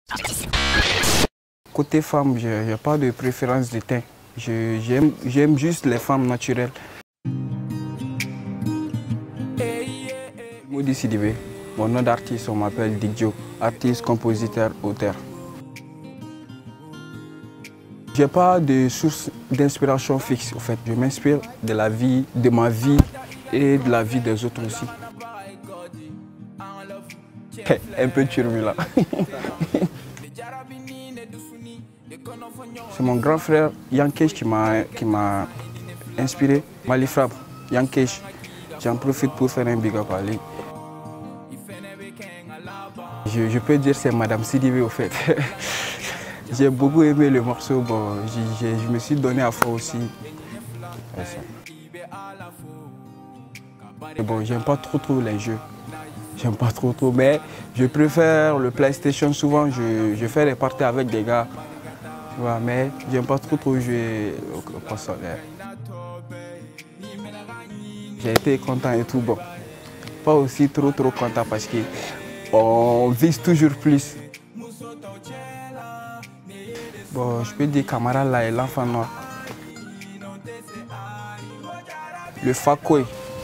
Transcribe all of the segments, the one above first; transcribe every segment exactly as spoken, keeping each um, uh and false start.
Côté femme, je n'ai pas de préférence de teint. J'aime juste les femmes naturelles. Moudi Sidibé, mon nom d'artiste, on m'appelle Digjo, artiste, compositeur, auteur. Je n'ai pas de source d'inspiration fixe, en fait. Je m'inspire de la vie, de ma vie et de la vie des autres aussi. Un peu turbulent. C'est mon grand frère Yankesh qui m'a inspiré. Malifrab, Yankesh. J'en profite pour faire un big up à lui. Je, je peux dire que c'est Madame Sidibé au fait. J'ai beaucoup aimé le morceau, bon, je, je, je me suis donné à fond aussi. Et bon, j'aime pas trop trop les jeux. J'aime pas trop trop, mais je préfère le PlayStation. Souvent, je, je fais des parties avec des gars. Tu vois, mais j'aime pas trop trop jouer au console. J'ai été content et tout, bon. Pas aussi trop trop content parce qu'on vise toujours plus. Bon, je peux dire Camara là et l'enfant noir. Le Fakoy.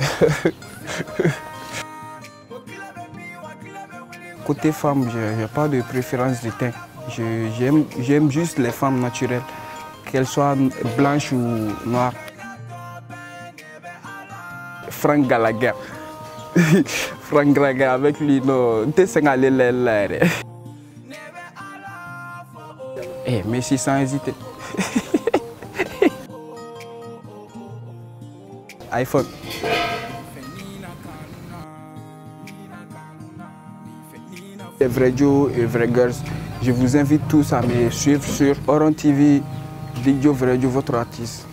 Côté femme, je n'ai pas de préférence de teint. J'aime juste les femmes naturelles, qu'elles soient blanches ou noires. Frank Gallagher. Frank Gallagher avec lui, non. Eh, Messi sans hésiter. iPhone. Les vrais Joe et vrais girls, je vous invite tous à me suivre sur Oron T V, Digjo Vrai Joe, votre artiste.